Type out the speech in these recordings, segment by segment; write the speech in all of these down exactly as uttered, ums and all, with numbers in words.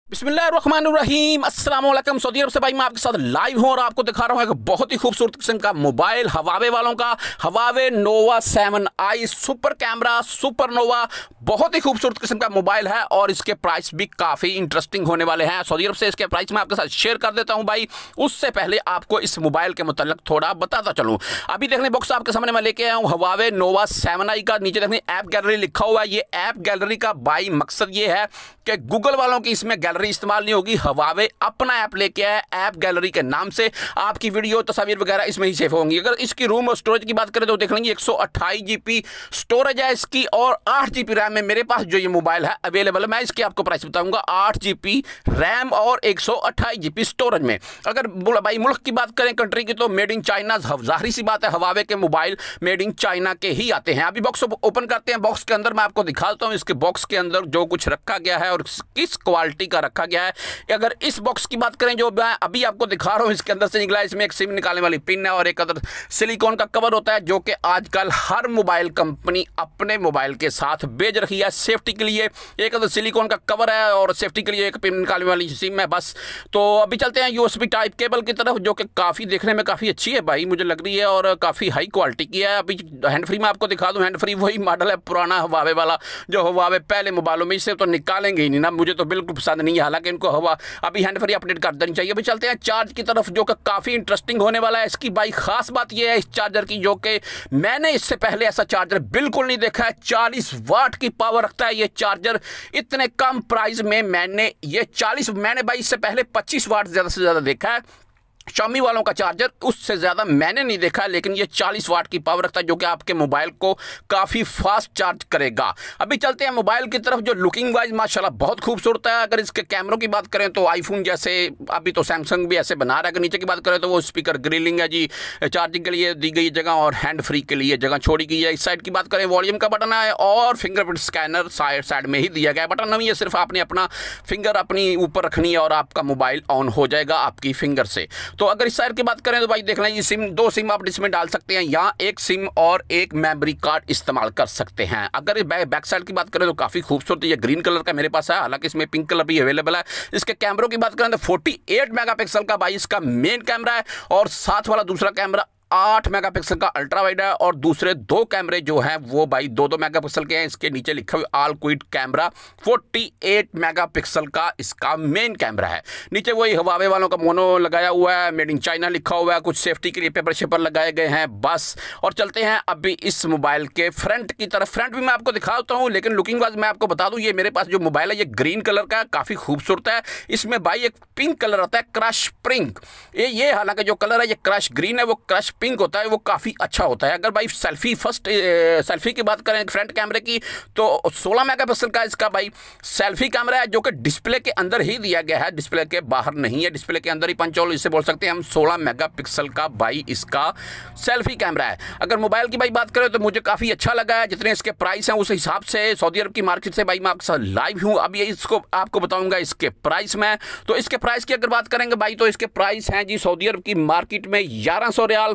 बिस्मिल्लाहिर्रहमानिर्रहीम अस्सलाम वालेकुम। सऊदी अरब से भाई मैं आपके साथ लाइव हूं और आपको दिखा रहा हूं एक बहुत ही खूबसूरत किस्म का मोबाइल हवावे वालों का, Huawei Nova seven i super camera super Nova. बहुत ही खूबसूरत किस्म का मोबाइल है और इसके प्राइस भी काफ़ी इंटरेस्टिंग होने वाले हैं। सऊदी अरब से इसके प्राइस मैं आपके साथ शेयर कर देता हूँ भाई। उससे पहले आपको इस मोबाइल के मुतल्लिक थोड़ा बताता चलूँ। अभी देखने बॉक्स आपके सामने मैं लेके आया हूँ हवावे नोवा सेवन आई का। नीचे देखने ऐप गैलरी लिखा हुआ है। ये ऐप गैलरी का भाई मकसद ये है कि गूगल वालों की इसमें गैलरी इस्तेमाल नहीं होगी। हवावे अपना ऐप लेके आया ऐप गैलरी के नाम से। आपकी वीडियो तस्वीर वगैरह इसमें ही सेव होंगी। अगर इसकी रूम और स्टोरेज की बात करें तो देख लेंगे एक सौ अट्ठाईस जीबी स्टोरेज है इसकी और आठ जीबी रैम में मेरे पास जो ये मोबाइल है अवेलेबल है। मैं इसकी आपको प्राइस बताऊंगा। आठ जीबी रैम और एक सौ अट्ठाईस जीबी स्टोरेज में। अगर भाई मुल्क की बात करें कंट्री की तो मेड इन चाइना, जाहिर सी बात है हवावे के मोबाइल मेड इन चाइना के ही आते हैं। अभी बॉक्स ओपन करते हैं। बॉक्स के अंदर मैं आपको दिखाता हूँ इसके बॉक्स के अंदर जो कुछ रखा गया है और किस क्वालिटी का रखा गया है। अगर इस बॉक्स की बात करें जो मैं अभी आपको दिखा रहा हूं इसके अंदर से निकला है, इसमें एक सिम निकालने वाली पिन है और एक अदर सिलिकॉन का कवर होता है जो कि आजकल हर मोबाइल कंपनी अपने मोबाइल के साथ भेज रही है सेफ्टी के लिए। एक अदर सिलिकॉन का कवर है और सेफ्टी के लिए एक पिन निकालने वाली सिम है बस। तो अभी चलते हैं यूएसबी टाइप केबल की तरफ जो कि काफ़ी देखने में काफ़ी अच्छी है भाई, मुझे लग रही है और काफ़ी हाई क्वालिटी की है। अभी हैंड फ्री में आपको दिखा दूँ। हैंड फ्री वही मॉडल है पुराना हवावे वाला जो हवावे पहले मोबाइलों में, इससे तो निकालेंगे ही नहीं ना, मुझे तो बिल्कुल पसंद नहीं है। हालांकि इनको हवा अभी हैंड फ्री अपडेट कर देनी चाहिए। अभी चलते हैं चार्ज की तरफ जो कि काफ़ी इंटरेस्टिंग होने वाला है। इसकी भाई खास बात यह है इस चार्जर की जो कि मैंने इससे पहले ऐसा चार्जर बिल्कुल नहीं देखा है। चालीस वाट की पावर रखता है ये चार्जर। इतने कम प्राइस में मैंने ये चालीस मैंने भाई इससे पहले पच्चीस वाट ज़्यादा से ज़्यादा देखा है Xiaomi वालों का चार्जर, उससे ज़्यादा मैंने नहीं देखा है। लेकिन ये चालीस वाट की पावर रखता है जो कि आपके मोबाइल को काफ़ी फास्ट चार्ज करेगा। अभी चलते हैं मोबाइल की तरफ जो लुकिंग वाइज माशाल्लाह बहुत खूबसूरत है। अगर इसके कैमरों की बात करें तो आईफोन जैसे, अभी तो सैमसंग भी ऐसे बना रहा है। अगर नीचे की बात करें तो वो स्पीकर ग्रिलिंग है जी, चार्जिंग के लिए दी गई जगह और हैंड फ्री के लिए जगह छोड़ी गई है। इस साइड की बात करें वॉल्यूम का बटन है और फिंगरप्रिंट स्कैनर साइड साइड में ही दिया गया है। बटन नहीं है, सिर्फ आपने अपना फिंगर अपनी ऊपर रखनी है और आपका मोबाइल ऑन हो जाएगा आपकी फिंगर से। तो अगर इस साइड की बात करें तो भाई देख लें ये सिम, दो सिम आप इसमें डाल सकते हैं। यहाँ एक सिम और एक मेमोरी कार्ड इस्तेमाल कर सकते हैं। अगर बैक साइड की बात करें तो काफ़ी खूबसूरत, ये ग्रीन कलर का मेरे पास है, हालांकि इसमें पिंक कलर भी अवेलेबल है। इसके कैमरों की बात करें तो अड़तालीस मेगापिक्सल का भाई इसका मेन कैमरा है और साथ वाला दूसरा कैमरा आठ मेगापिक्सल का अल्ट्रा वाइड है और दूसरे दो कैमरे जो हैं वो भाई दो दो मेगापिक्सल के हैं। इसके नीचे लिखा हुआ ऑल क्विड कैमरा अड़तालीस मेगापिक्सल का इसका मेन कैमरा है। नीचे वही हवावे वालों का मोनो लगाया हुआ है, मेड इन चाइना लिखा हुआ है, कुछ सेफ्टी के लिए पेपर शेपर लगाए गए हैं बस। और चलते हैं अभी इस मोबाइल के फ्रंट की तरफ। फ्रंट भी मैं आपको दिखाता हूँ लेकिन लुकिंग वाइज मैं आपको बता दूँ ये मेरे पास जो मोबाइल है ये ग्रीन कलर का काफ़ी खूबसूरत है। इसमें भाई एक पिंक कलर आता है, क्रश पिंक। ये ये हालांकि जो कलर है ये क्रश ग्रीन है, वो क्रश पिंक होता है, वो काफ़ी अच्छा होता है। अगर भाई सेल्फी फर्स्ट सेल्फी की बात करें फ्रंट कैमरे की तो सोलह मेगापिक्सल का इसका भाई सेल्फी कैमरा है जो कि डिस्प्ले के अंदर ही दिया गया है, डिस्प्ले के बाहर नहीं है, डिस्प्ले के अंदर ही पंच होल इसे बोल सकते हैं हम। सोलह मेगापिक्सल का भाई इसका सेल्फी कैमरा है। अगर मोबाइल की भाई बात करें तो मुझे काफ़ी अच्छा लगा है। जितने इसके प्राइस हैं उस हिसाब से सऊदी अरब की मार्केट से भाई मैं आपके साथ लाइव हूँ। अब ये इसको आपको बताऊँगा इसके प्राइस में। तो इसके प्राइस की अगर बात करेंगे भाई तो इसके प्राइस हैं जी सऊदी अरब की मार्केट में ग्यारह सौ रियाल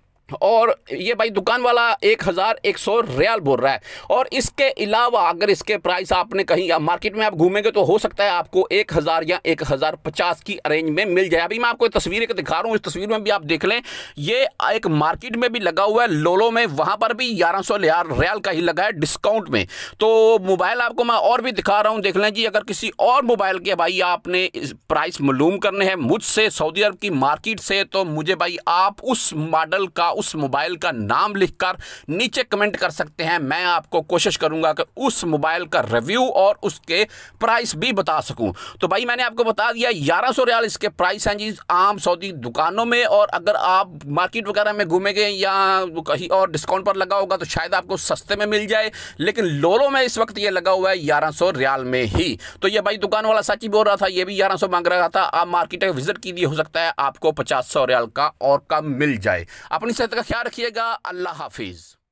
और ये भाई दुकान वाला एक हज़ार एक सौ रियाल बोल रहा है। और इसके अलावा अगर इसके प्राइस आपने कहीं मार्केट में आप घूमेंगे तो हो सकता है आपको एक हज़ार या एक हज़ार पचास की रेंज में मिल जाए। अभी मैं आपको तस्वीर एक दिखा रहा हूँ, इस तस्वीर में भी आप देख लें ये एक मार्केट में भी लगा हुआ है लोलो में, वहाँ पर भी ग्यारह सौ रियाल का ही लगा है डिस्काउंट में। तो मोबाइल आपको मैं और भी दिखा रहा हूँ, देख लें जी। अगर किसी और मोबाइल के भाई आपने प्राइस मालूम करने हैं मुझसे सऊदी अरब की मार्केट से तो मुझे भाई आप उस मॉडल का, उस मोबाइल का नाम लिखकर नीचे कमेंट कर सकते हैं। मैं आपको कोशिश करूंगा कि उस मोबाइल का रिव्यू और उसके प्राइस भी बता सकूं। तो भाई मैंने आपको बता दिया ग्यारह सौ रियाल इसके प्राइस हैं जी आम सऊदी दुकानों में। और अगर आप मार्केट वगैरह में घूमेंगे या कहीं और डिस्काउंट पर लगा होगा तो शायद आपको सस्ते में मिल जाए, लेकिन लोलो में इस वक्त ये लगा हुआ है ग्यारह सौ रियाल में ही। तो ये भाई दुकान वाला सच ही बोल रहा था, ये भी ग्यारह सौ मांग रहा था। आप मार्केट विजिट कीजिए, हो सकता है आपको पचास सौ रियाल का और कम मिल जाए। अपनी सेहत का ख्याल रखिएगा। अल्लाह हाफिज़।